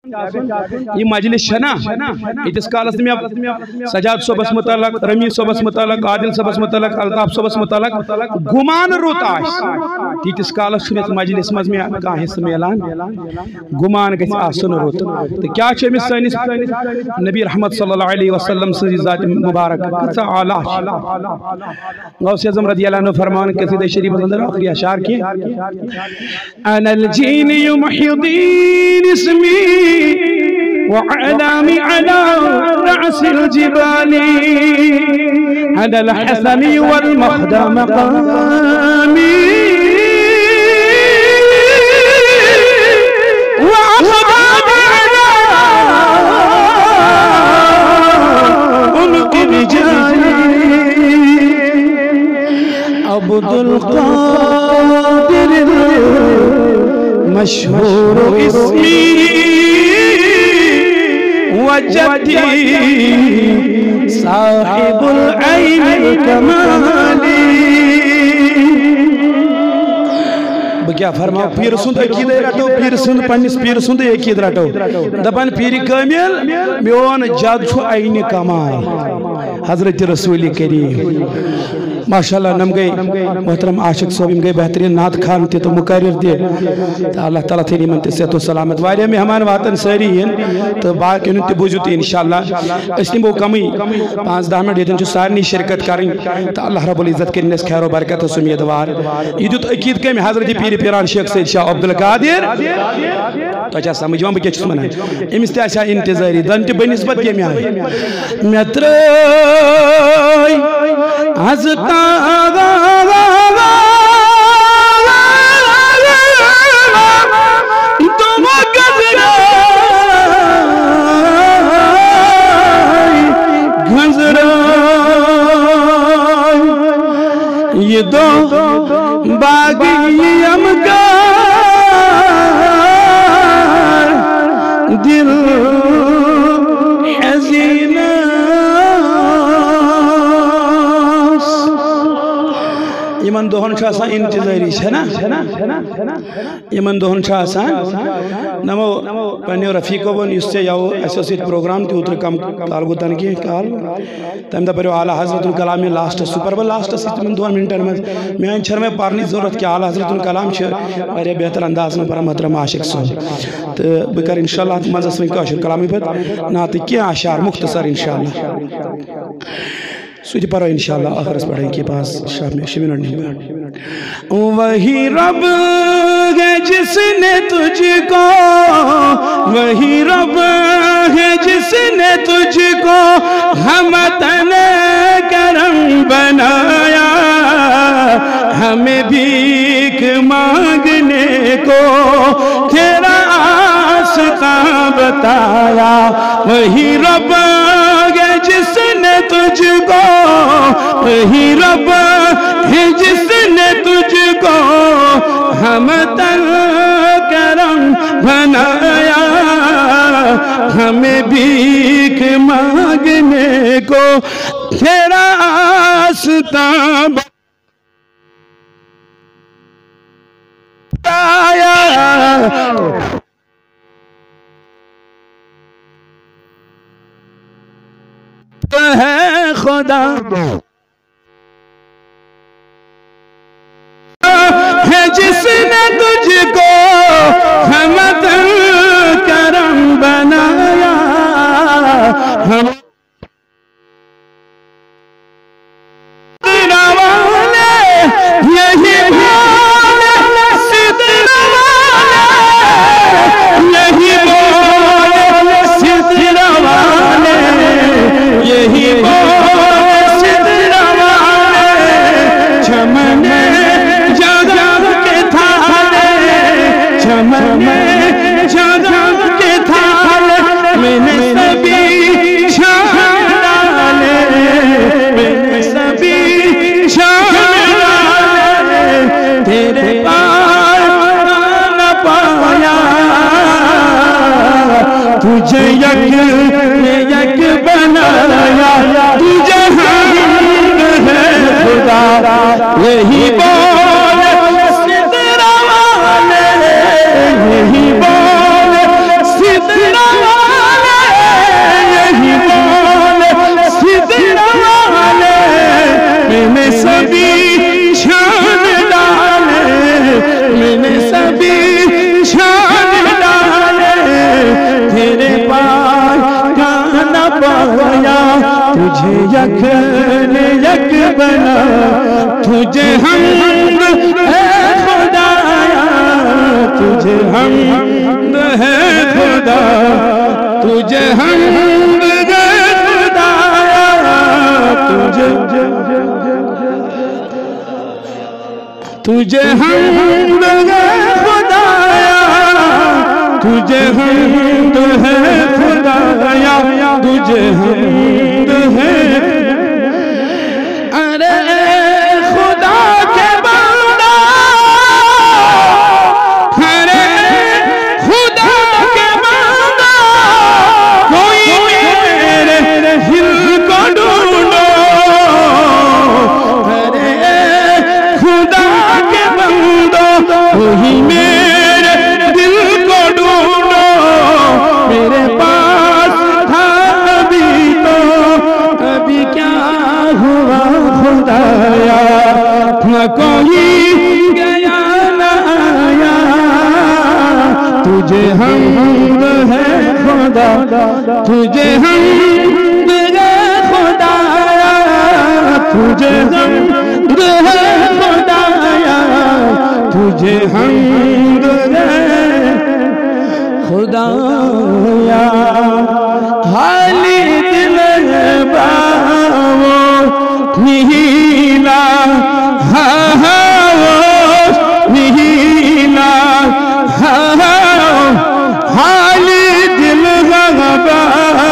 ये मजलिस ना इतिस कालस में सजाद सोबस मुतलक, रमी सोबस मुतलक, आदिल सोबस मुतलक, अल्ताफ सोबस मुतलक गुमान रुत तीतिस कालस मजलिस मज में कह हिस्सा मिलान गुमान गन रुत तो क्या सैनिस नबी रहमत सल्लल्लाहु अलैहि वसल्लम सजी ज़ात मुबारक कसा आला गौस आज़म रज़ियल्लाहु अन्हु फरमान कसीदा शरीफ अंदर आखिरी अशार के अनल जीन मुहय्यिद्दीन इस्मी वअलामी अला रअसिल जिबाली अनल हसनी वल मखदा मकामी अब्दुल कादिर मशहूर इस्मी वजदी साहिबुल ऐन कमाली। क्या फरमा पीर सुंद अकीद रटो, पीर सुंद पन्निस पीर सुंद अकीद रटो दपान पीर कामिल मोन जद ऐन कमाल हजरत रसूल करीम माशाअल्लाह नम गई मोहतरम आशिक सोब गई बेहतरीन नात खान तो मुकर्रिर तो अल्लाह ताला थे इन सेहत सलामत वारिया मेहमान वातन सारी तो बाकी ते बूझू तो इंशाअल्लाह नमो कमी 5-10 मिनट ये सारे शिरकत करें तो अल्लाह रब्बुल इज्जत कर खैर बरकत उम्मीदवार यह दुत अकीद कम हजरत पीर पीरान शेख सैयद शाह अब्दुल कादिर तो समझ बह क्या वन अमिस ते इंतजारी दन ते बनिस्बत कम आय मे ये दो बागी अमगा दिल हज़ीना यमन दोहन इंतजारी है ना यमन दोहन नमो पन्ने रफीको वन इससे याओ एसोसिएट प्रोग्राम ते उतर कम काल गुतन की काल तम द पर आला हजरतुल कलाम में लास्ट सुपर बल लास्ट सितमन 2 मिनटन में मैं छर में पारनी जरूरत के आला हजरतुल कलाम छ वारे बेहतर अंदाज में पर मोहतरम आशिक सो तो बकर इंशाअल्लाह मजस में काशिर कलामी पर ना तो क्या अशार मुख्तसर इंशाअल्लाह सुझ पर इंशाअल्लाह आखिरस पढ़ें के पास शाम में 6 मिनट नहीं वही रब है जिसने तुझको वही रब है जिसने तुझको हमतन करम बनाया हमें भीख मांगने को तेरा आस्था बताया वही रब है जिसने तुझको वही रब है जिसने तुझको हमतन करम बनाया हमें भीख मांगने को तेरा आस्था बताया है खुदा है जिसने तुझको हमतन करम बनाया हम तुझे यक बनाया तुझे है खुदा यही बोल सिदरा वाले यही बोल सिदरा तुझे यकन यक बना, तुझे हमद है खुदाया, तुझे हमद है खुदा, तुझे हमद है खुदाया, तुझे हमद है खुदाया, तुझे हमद है खुदाया, तुझे हमद है। अरे खुदा के बंदा, अरे खुदा के बंदा, कोई मेरे दिल को ढूंढो, अरे खुदा के बंदो कोई मेरे दिल को ढूंढो, मेरे पास था अभी तो अभी क्या हुआ खुदाया, न कोई गया न आया, तुझे हमद है खुदा, तुझे हमद है खुदाया, तुझे हमद है खुदाया, तुझे हमद है खुदाया। हाली दिल बावो नीला, नीला, हाली दिल बाबा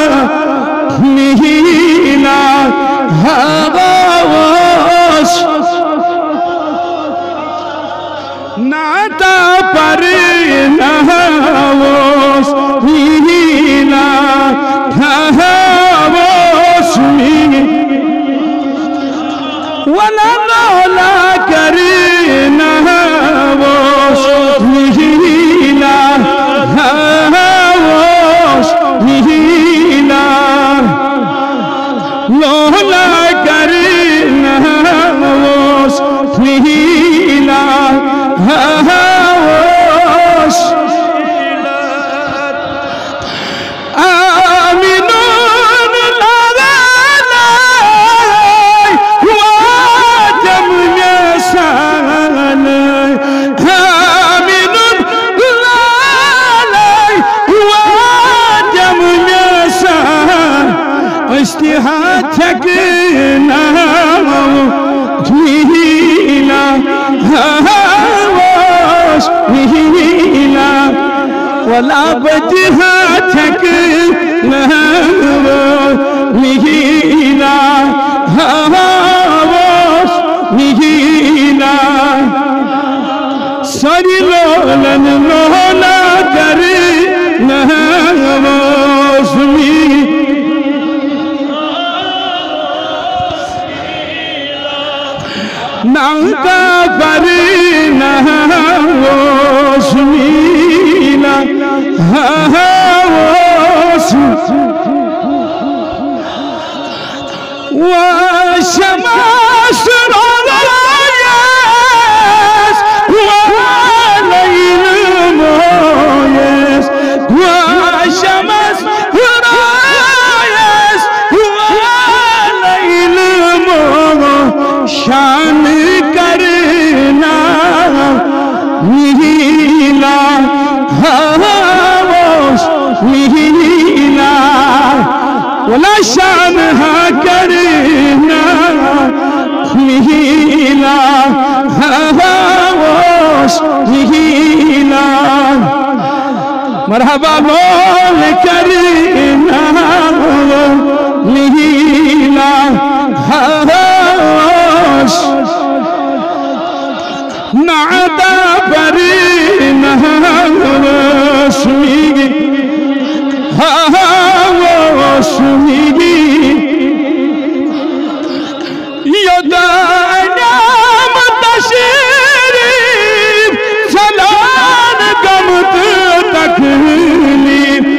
नीला, नाता पर नहावोस नीला, नहावोस वला मौला कर नहावोस नीला, नहावोस नीला, मौला कर नहावोस नीला, हावोस आमिनुन लागालाई वाजम यसान, आमिनुन लागालाई वाजम यसान, इस्तिहाद थकना नीला, नीला, वला बजहा थक नीला, हावोस नीला, सरी लोलन लोला कर नहावोस नाका पर नहावोस नीला, हावोस वशमास रोयस वलैल मोयस, वशमास रोयस वलैल मो शान करना नीला, हावोस नीला, वला शान करना नीला, हावोस नीला, मरहबा बोल करना नीला, हावोस नाता पर नहावोस हावोस यदानाम तशरीफ सलान गमत तकलीफ,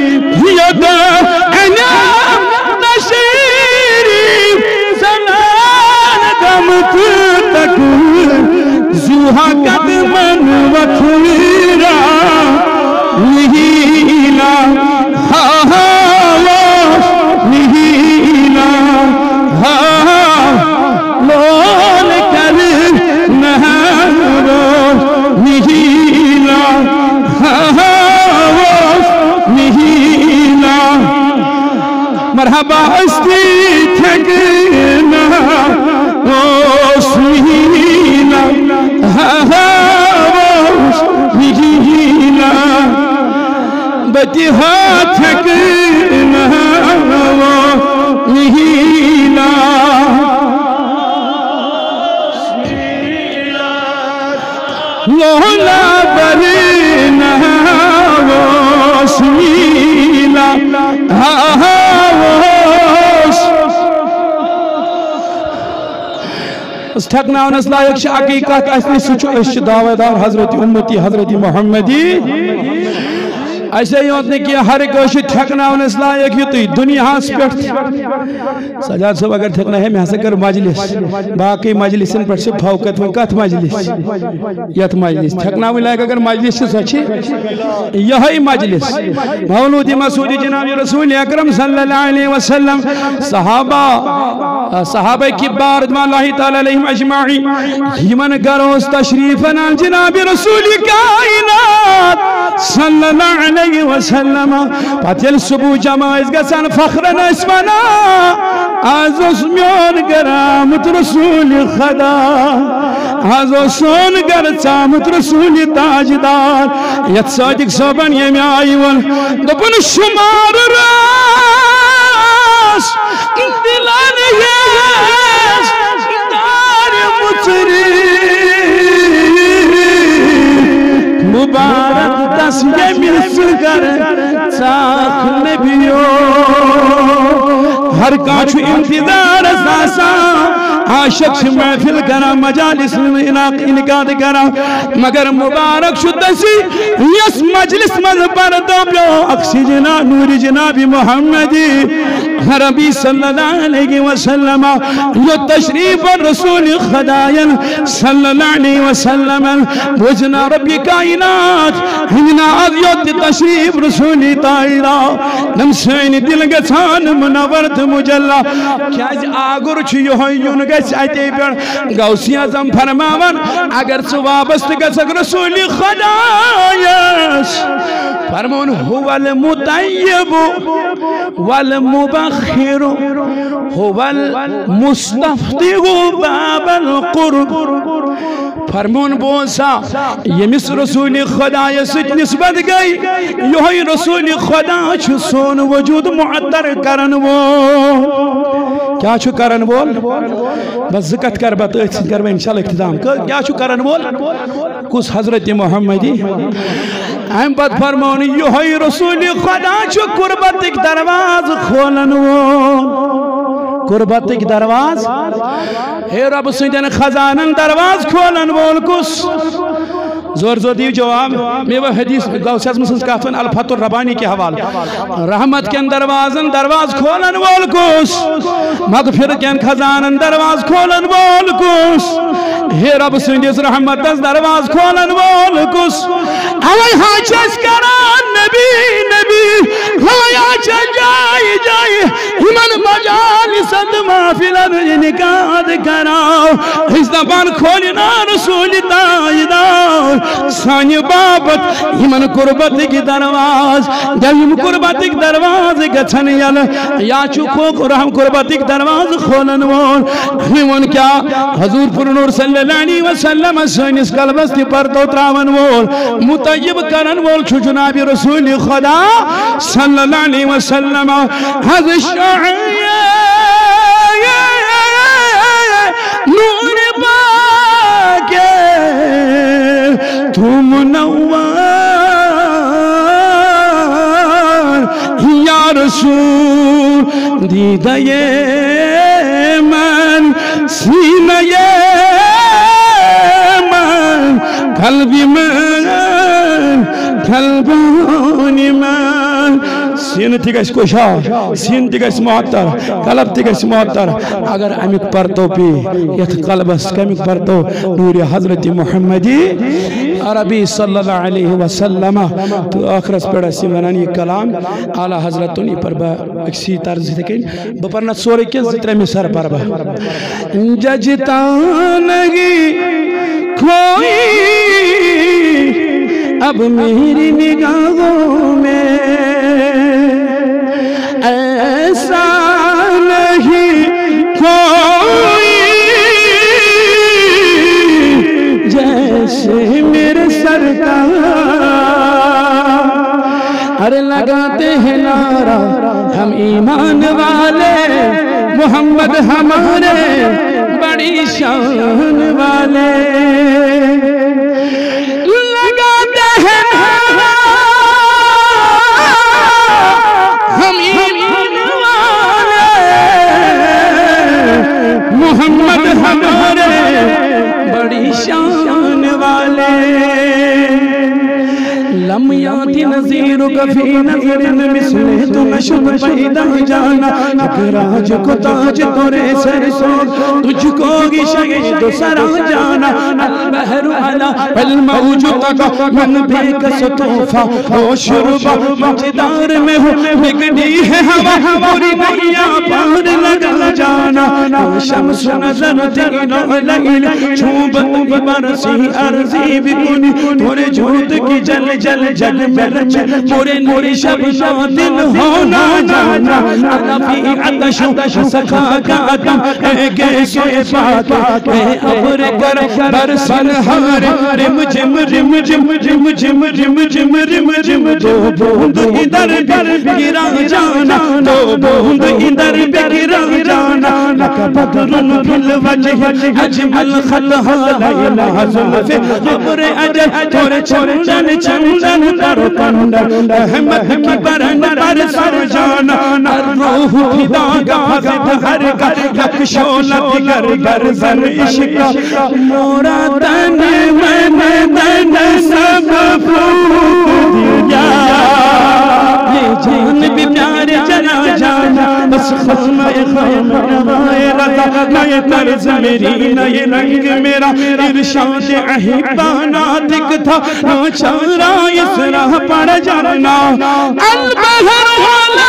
यदानाम तशरीफ सलान गमत तकलीफ, जुहा कदमन वथुरा नीला, हावोस नीला, मरहबा अस्ती ठगना वो सुहीना मीना बतिहा ठगना वो मीना लोला बरना वो सुहीना ठकनावनस लायक हकीकत दावेदार हजरत उम्मती हजरत मोहम्मदी ऐसे योत ने किया हर कोशिश ठकनावनस लायक युति दुनिया पे सजाद साहब अगर ठकना है मैं कर मजलिस बाकी मजलिसन पर से फौकत में कत मजलिस यत मजलिस ठकना लायक अगर मजलिस सची यही मजलिस मौलूद मसूद जनाब रसूल अकरम सल्लल्लाहु अलैहि वसल्लम सहाबा किबार रज़ियल्लाहु तआला अलैहिम अजमाइन यमन गरोस तशरीफ अन जनाब रसूल कायनात सल्लल्लाहु अलैहि वसल्लम पतिल सुबह जमाइज गसन फखरन इसमना आजोस म्योन गरामत रसूल खदा आजो सोन गर चामत रसूल ताजदार यत सादिक सोबन यम आयवन दपन शुमार रास दिलान यस दार मुचरी मुबारक दस यमिल सुगर चाख नबियो हर काछ इंतजार सासा आशिक महफिल करा मजालिस इनकाद करा मगर मुबारक शुदसी यस मजलिस मज पर दो अक्सी जना नूर जनाबी मोहम्मदी रबी सल्लल्लाहु अलैहि वसल्लम यो तशरीफ रसूल खुदायन सल्लल्लाहु अलैहि वसल्लम वजना रबी कायनात हिना यो तशरीफ रसूल ताइरा नम सैन दिल गछान मुनव्वर मुजल्ला क्या आगुर छु यो युन अते पे गौसी आजम फरमावन अगर सु वाबस्त गसक रसूल खुदायस फरमान हुवल मुतय्यब वल मुबखिर हुवल मुस्तफ्तिहु बाबल कुर्ब फरमान बोसा यमिस रसूल खुदायस निस्बत गई यही रसूल खुदा छु सोन वजूद मुअत्तर करन वो क्या छु करन बोल बस ज़िकत कर बत कर इंशाल्लाह इख्तिताम क्या छु करन बोल कुछ हजरत मोहम्मदी अम पत फरमान यही रसूल खुदा छु कुर्बत दरवाज खोलन वो कुर्बत दरवाज हे रब सुंदन खजानन दरवाज खोलन बोल कुछ जोर जोर दी जवाब मे वो हदीस गौस आज़म काफन अल फतुर रबानी के हवाले रहमत के दरवाजन दरवाज खोलन बोल कुछ मगफिर के खजानन दरवाज खोलन बोल कुछ हे रब सुंदिस रहमत दरवाज खोलन बोल कुछ अवै हाचस करान नबी नबी हवै हाचस जाय जाय हिमन मजालिस महफिलन इनकाद कराओ इस दबान खोलना रसूल ताजदार सानी बाबत हिमन कुर्बत की दरवाज जब कुर्बत की दरवाज गछन यल या चुको रहम कुर्बत की दरवाज खोलन वोन हिमन क्या हुजूर पुर नूर सल्लल्लाहु अलैहि वसल्लम सनिस कलबस्ती पर तो त्रावन वोल मुतय्यब करन वोल छु जनाब रसूल खुदा सल्लल्लाहु अलैहि वसल्लम हज नूर बाके तुम नव्वार या रसूल दीदये मन सीनये मन कल्बी मन कल्बानी मन सीन थी कोशा सीन थी मुअत्तर कलब थी मुअत्तर अगर अमिक परतो पे यथ कलबस कमिक परतो नूर हजरत मोहम्मदी अरबी सल्लल्लाहु अलैहि वसल्लम तो आखरस पेड़ा सी वनान ये कलाम आला हजरत तो पर सी तर्ज थे बपरना सोरे के जितने में सर पर जजता नहीं कोई अब मेरी निगाहों में ऐसा प्यारा, हम ईमान वाले, मोहम्मद हमारे बड़ी शान वाले। लगाते हैं हम ईमान वाले, मोहम्मद हमारे बड़ी शान वाले। लम याति नज़ीर कफ़ी नज़रिन मिस्ले तो नशुब पैदा जाना, राज को ताज तोरे सर सो, तुझको की शहीद सरा जाना। बहरु अला बल मौजू तक मन बेकस तूफा हो शुरुबा, मझदार में हो बिगड़ी है हवा, पूरी नैया पार लगा जाना। शम्स नज़र तीनों लैल, छूबत बरसी अर्ज़ी बिकुनी, थोड़े झूठ की जल जल जल में पूरे नूरी शब दिन होना जाना। अनफी अतशु सखा का दम है कैसे बात है, अब्र कर बरसन हार, रिम झिम रिम झिम रिम झिम रिम झिम रिम झिम। दो बूंद इधर गिरा जाना, दो बूंद इधर गिरा जाना। लक बदरुन फिल वजह अजमल खल हालैला जुल्फे, अब्र अजल तोरे चंदन चंदन करो कंदन, अहमद की बरन पर सर जाना। रूह फिदा गाज़िद हर घर, लक शोलत गर गर जन इश्क, मोरा तन मन तन सब फूक दिया। ये जान भी प्यार चला जाना, बस खत्म नवाए रज़ा, नए तर्ज मेरी नए रंग मेरा, इरशाद अहिबाना दिखता नाचारा इस राह पर जाना। अल-बहर वाला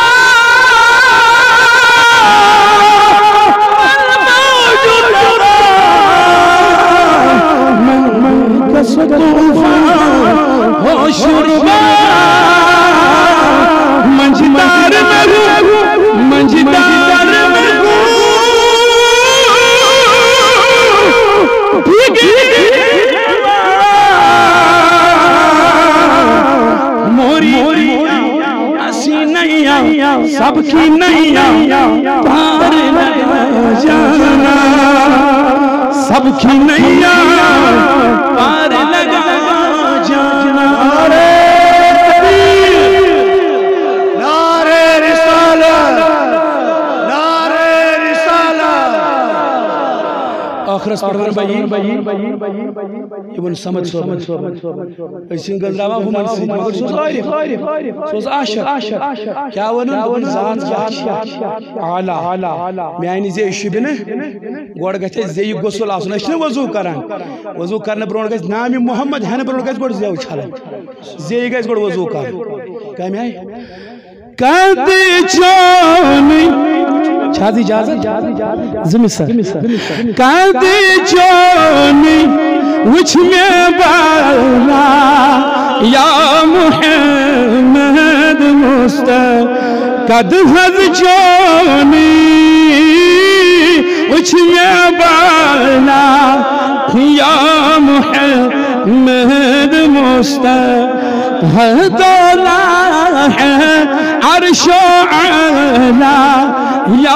हो शुरुआ, मंझदार में हूँ, मंझदार में हूँ, मोरी हसी नैया सबकी नैया पार लगा जाना, सबकी नैया पार लगा जाना। नारे रिसालत, नारे रिसालत। आखिरस पढ़वान भाई इवन समझ ऐसी गंदरावा हुमन से मगर सोच आशक क्या वनन जान आला मैंने जे शुबिन गोड़ गथे जे गोसल आसन अस वजू करान, वजू करने ब्रोन गस नाम मोहम्मद हन ब्रोन गस गोड़ जे छलन जे गस गोड़ वजू कर कम आय कदे चोनी छाजी इजाजत जिमिसा कदे चोनी which में बाला या मुहम्मद मुस्तफा कद हज जोनी which में बाला या मुहम्मद मुस्तफा दौला है अर्शो आला या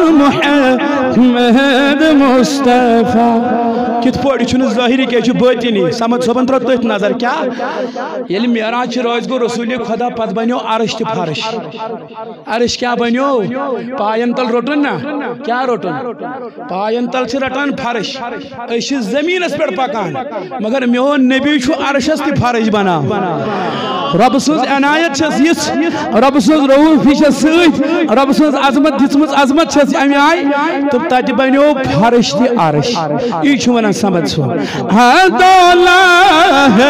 मुहम्मद मुस्तफा। कित पड़ी ज़ाहिरी क्या बातिनी समझ सोबन त्रो तथ नजर क्या ये मेराज रोज गो रसूल खुदा पत बनो अर्श तो फर्श, अर्श क्या बनो पायन तल रोटन ना क्या रोटन पायन तल से रटान फर्श अश जमीनस पे पकान मगर मोन नबी अर्शस ति फर्श बना। रब सज अनायत रब सज रऊफ सत रब सज अजमत दिसमत अजमत अमे आय तो तत बनो फर्श ति अर्श यह वन समझ सो दौला है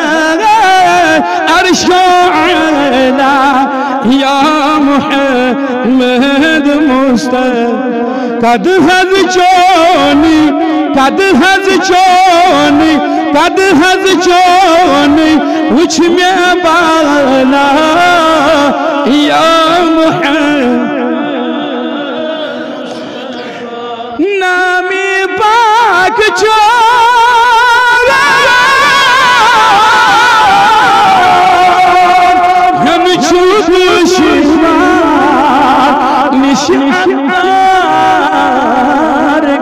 अर्शो आला या मुहम्मद मुस्तफा कद हज चोनी कद हज चोनी कद हज चोनी उछ में बाला या मुहम्मद नामी पाक हम छुप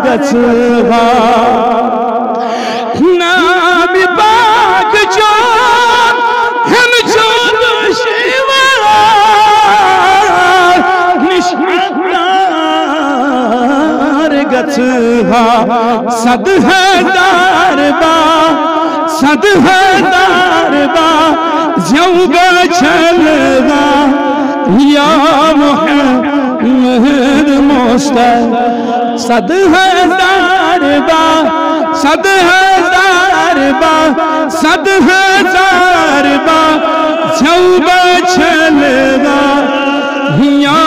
गछवा नाम पाक जो हम चोद शिवा निशान गछवा सद हजार बा जौगा चलवा या मुहम्मद मुस्तफा सद हजार बा जौगा चलवा या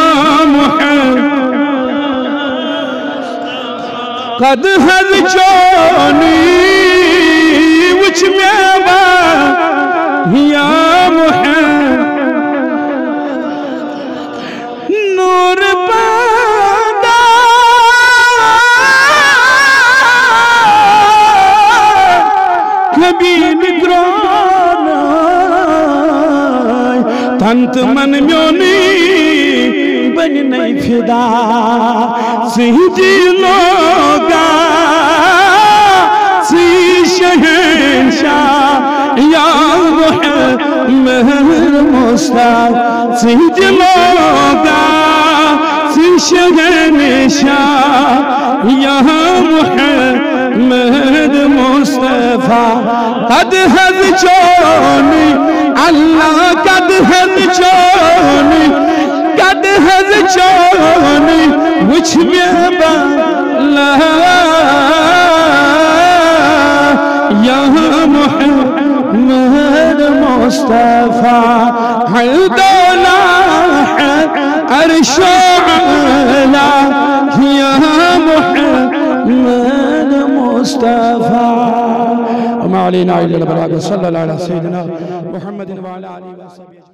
मुहम्मद कद हल चोनी उच मेवा या मुहम्मद नूर पादा कभी निद्राना तंत मन म्योनी बन नहीं फिदा सीधी लोगा सी शहंशाह या मुहम्मद मुस्तफा सीधी लोगा सी शहंशाह या मुहम्मद मुस्तफा कद हद चोनी अल्लाह कद हद चोनी मुझ में बाला यहाँ मुहम्मद मुस्तफा हर दौला है अर्शो आला यहाँ मुहम्मद मुस्तफा अमा अलैना इल्लल बलाग सल्लल्लाहु अलैहि सय्यिदिना मुहम्मदिन व अला आलिहि व सह्बिही।